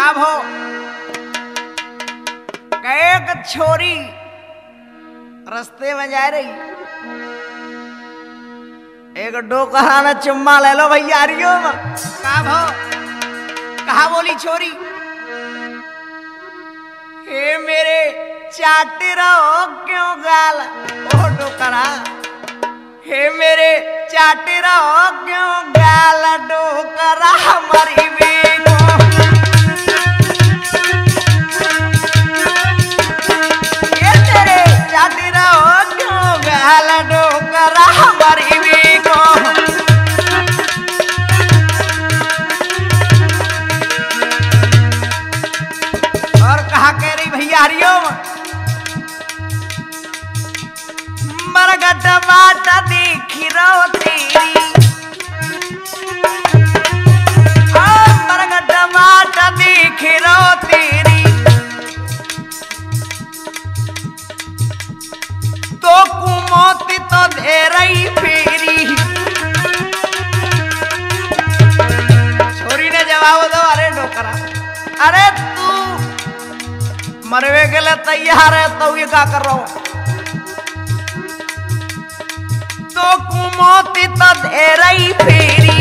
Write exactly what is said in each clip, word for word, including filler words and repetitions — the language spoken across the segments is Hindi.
का भो एक छोरी रास्ते में जा रही, एक डोकरा ने चुम्मा ले लो भैया रियो में। का भो कहा बोली छोरी, हे मेरे चाटे रहो क्यों गाल, ओ डोकरा हे मेरे चाटे रहो क्यों गाल, डोकरा हमारी बेगो ये तेरे चाटे रहो क्यों गाल, डोकरा हमारी बेगो। और कहा कह रही भैया हरिओम, मरगट बाट देखी रो तेरी, मरगट बाट देखी रो तेरी, तो कुमोती तो दे रही फेरी। छोरी ने जवाब दो, अरे डोकरा अरे तू मरवे के लिए तैयार है तो ये क्या कर रहा हो, तो कुमोती तो दे रही फेरी,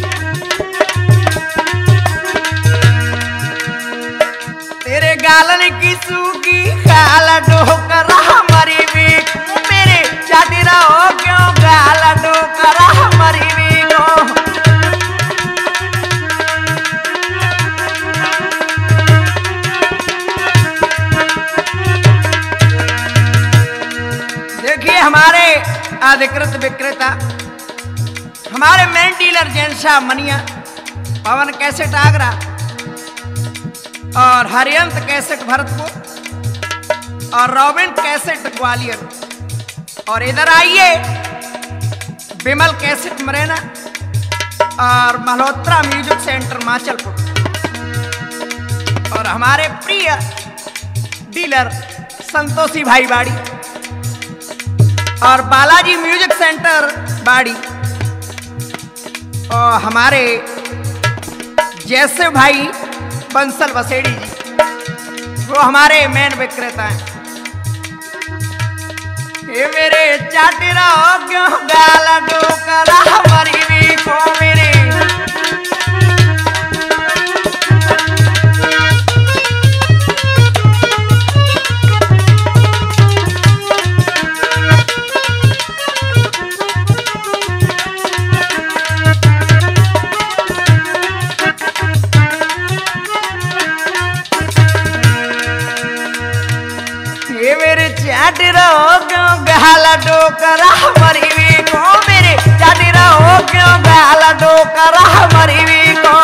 तेरे गालन की सूगी गाल, डोकरा हमारी भी मेरे चाटी रहो क्यों गाल, डोकरा हमारी भी गो। देखिए हमारे अधिकृत विक्रेता, हमारे मेन डीलर जैनशाह मनिया, पवन कैसेट आगरा और हरियंत कैसेट भरतपुर और रॉबिन कैसेट ग्वालियर, और इधर आइए विमल कैसेट मरेना और मल्होत्रा म्यूजिक सेंटर माचलपुर, और हमारे प्रिय डीलर संतोषी भाई बाड़ी और बालाजी म्यूजिक सेंटर बाड़ी, और हमारे जैसे भाई बंसल बसेड़ी जी, वो हमारे मेन विक्रेता हैं। ये मेरे चाटे रहो क्यों गाल, डोकरा हमारी भी को मेरे, चाटी रहो क्यों गाल, डोकरा हमारी भी को मेरे, चाटी रहो क्यों गाल, डोकरा हमारी भी को।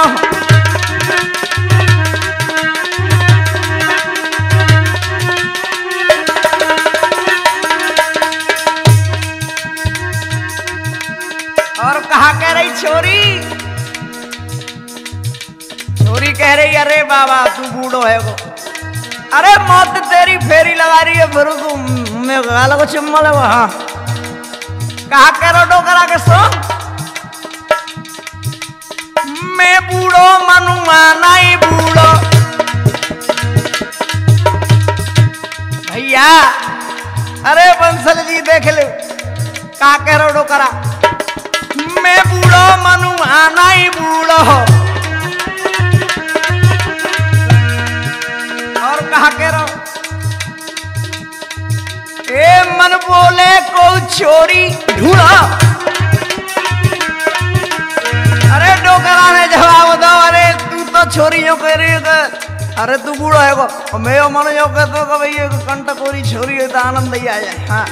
और कहा कह रही छोरी, छोरी कह रही अरे बाबा तू बूढ़ो है वो, अरे मौत तेरी फेरी लगा रही है, फिर तू मैं गाल को चुम्मा ले। हाँ कहा करो डोकरा के सो, मैं बूढ़ो मनुआ नहीं बूढ़ो भैया, अरे बंसल जी देख लो कहा करो डोकरा, मैं बूढ़ो मनुआ नहीं बूढ़ो। और कहा कह रहा ए मन बोले को छोरी ढूंढो, अरे डोकरा ने जवाब दो, अरे तू तो छोरी यो कह रही है, अरे तू बूढ़ा है को, मैं यो मन यो कहता हूँ भाई कंट कोरी छोरी है तो आनंद ही आ जाए। हाँ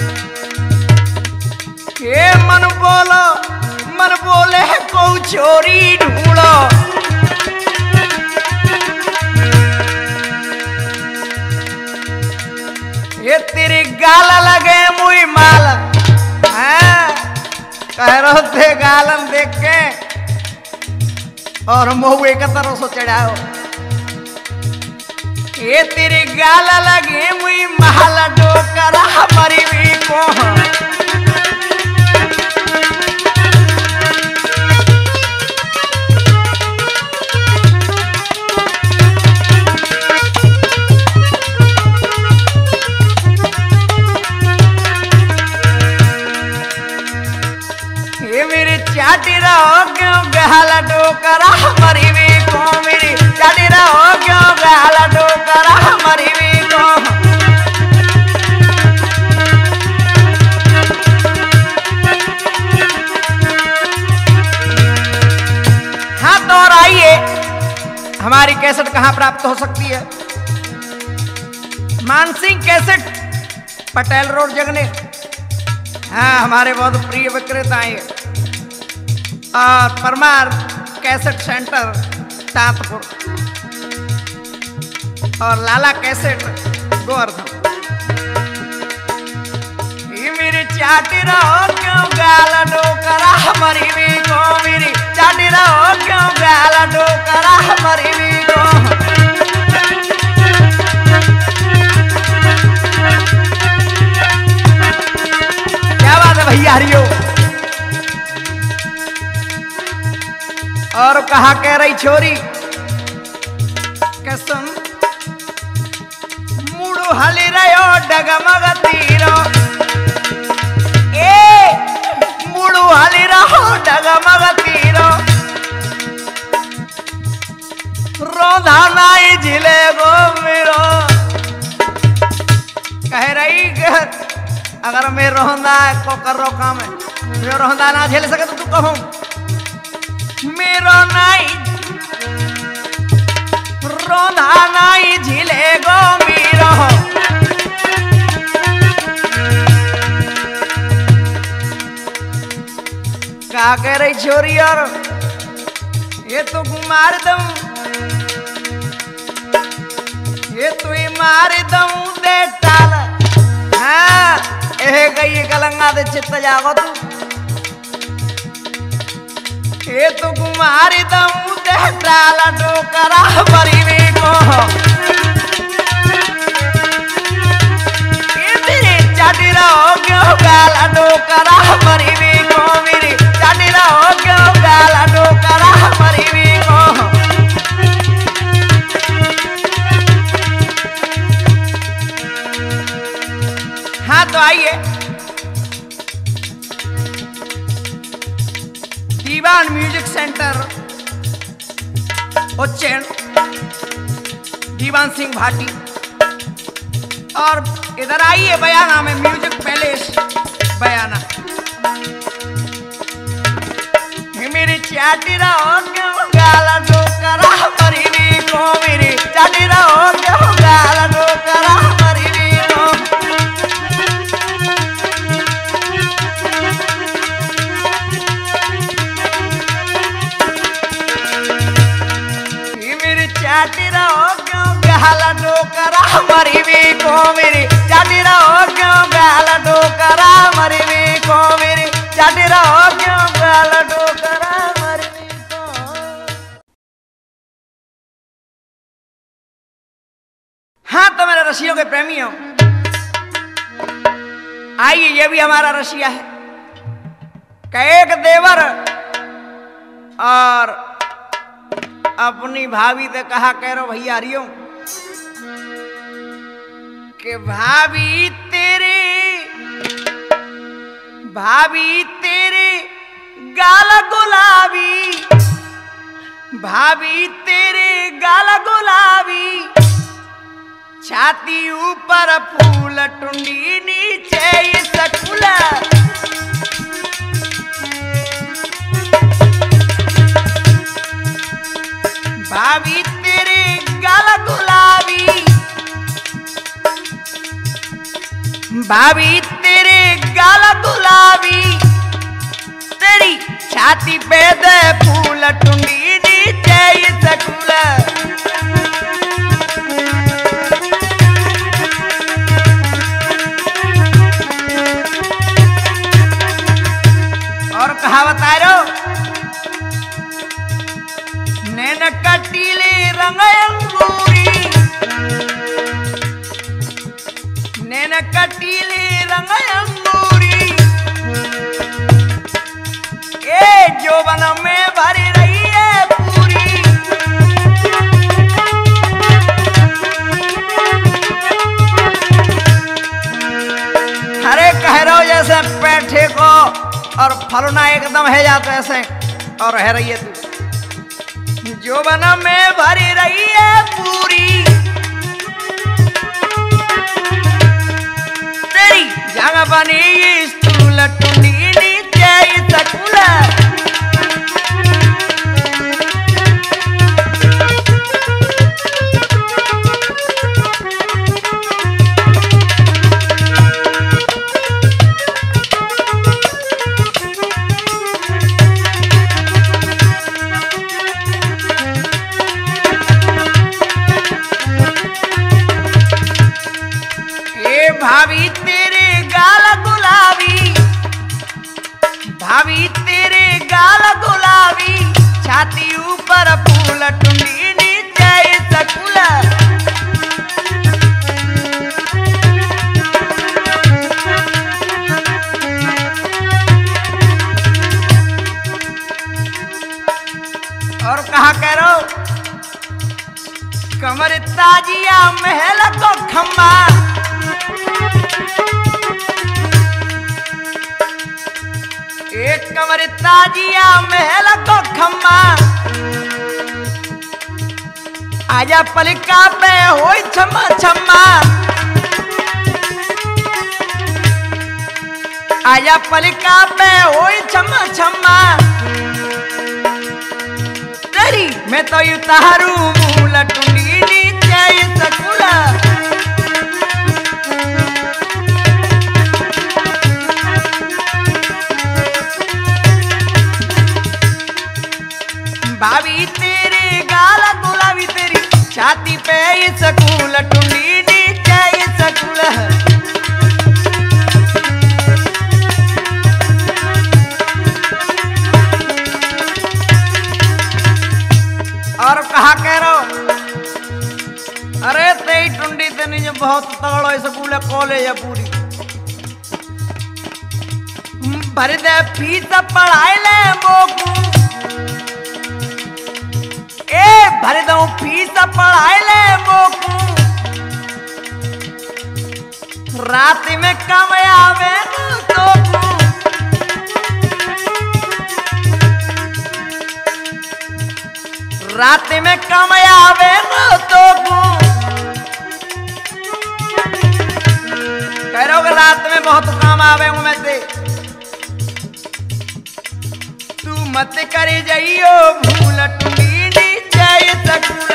ए मन बोलो मन बोले को छोरी ढूंढो, ये तेरी गाल लगे मुई माल, हाँ कह रहे थे गालन देख के और मुँह एक तरह से चढ़ाओ, ये तेरी गाल लगे मुई माल, डोकरा हमारी भी को। हमारी कैसेट कहाँ प्राप्त हो सकती है? मानसिंह कैसेट, पटेल रोड, जगने। हाँ, हमारे बहुत प्रिय विक्रेता हैं। और परमार कैसेट सेंटर, तांतपुर। और लाला कैसेट, गोवर्धन। मेरी चाटी रहो क्यों गाला डोकरा हमारी भी को, मेरी चाटी रहो क्यों गाला डोकरा हमारी भी को। क्या बात है भैया, हरियो। और कहा कह रही छोरी कसम मुड़ो हली रहो डगमग तीरो, ए मुड़ो हली रहो डगमग तीरो, रोधा नाई झिले गो मेरो। कह रही कि अगर मैं रोंदा को कर रो काम है, मैं रोंदा ना झेल सके तो तू कहूं मेरो नाई रोंधा नाई झिले गो मेरो। क्या कह रही छोरी, और ये तो मार दूं, ये तो ही मार दूं दे टाल। हाँ, ए गई कलंगा दे चित्त जागो तू, ये तो कुमारी दम दे टाल डोकरा बरीवी को। ये मेरी चाटी रहो क्यों गाला डोकरा बरीवी को, मेरी चाटी रहो क्यों गाला डोकरा बरीवी को। हाँ तो आइए, दीवान म्यूजिक सेंटर उज्जैन, दीवान सिंह भाटी। और इधर आइए बयाना में म्यूजिक पैलेस बयाना। मेरी चाटी रहो क्यों गाला डोकरा मरीवी को, मेरी चाटी रहो क्यों गाला डोकरा मरीवी को। चाटी रहो क्यों गाला डोकरा मरीवी को, मेरी चाटी रहो क्यों गाला डोकरा मरीवी को, मेरी चाटी रहो क्यों गाला डोकरा मरीवी को। हाँ तो मेरे रसियों के प्रेमियों, आइए, ये भी हमारा रसिया है। एक देवर और अपनी भाभी से कहा कह रो भैया हरियो कि भाभी तेरे भाभी तेरे गाल गुलाबी, भाभी तेरे गाल गुलाबी, छाती ऊपर फूल टुंडी नीचे सकुला। भाभी तेरे गाल गुलाबी, भाभी तेरे गाल गुलाबी, तेरी छाती पे दे फूल टुंडी नीचे सकुला। और कहावत आ रो नैन कटीले रंग अंगूरी, नैन कटीले रंग अंगूरी, ए जोबन में भरी रही है पूरी। अरे कह रहा हो जैसे पैठे को और फलना एकदम है जाता ऐसे, और है रही है तू जोबन में भरी रही है पूरी, तेरी जगह बनी स्टूल टुंडी नीचे सकुला। कमर ताजिया महल को खम्मा एक कमर ताजिया महल को खम्मा आजा पलिका पे होई छम्मा छम्मा आजा पलिका पे होई छम्मा छम्मा तेरी मैं तो यू तारू मूला टुंडी नीचे सकुला भाभी तेरे गाला गुलाबी तेरी छाती पे सकूल टुंडी नीचे सकूल और कहा कह रहा अरे तेरी टुंडी तेनी जो बहुत तगड़ो स्कूल है कॉलेज है पूरी भर दे फीस पढ़ाई ले मोकू ए भर दो फीस पढ़ाई ले मोकू रात में कम आवे तो रात में कम आवे तो कह रहा हूँ रात में बहुत काम आवे हूँ मैं से तू मत करे जाइयो भूल टुंडी नीचे सकूल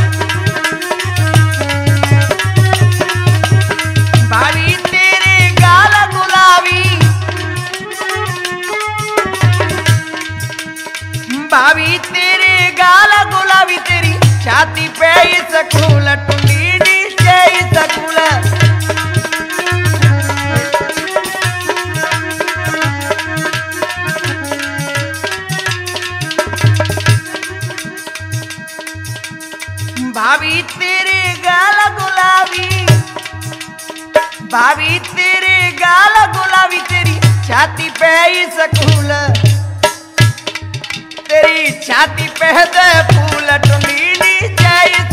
भाभी तेरे गाल गुलाबी भाभी तेरे गाल गुलाबी तेरी छाती पे सकूल टुंडी नीचे सकूल भाभी तेरे गाल गुलाबी भाभी तेरे गाल गुलाबी तेरी छाती पे सकूल तेरी छाती पे दे फूल टुंडी नीचे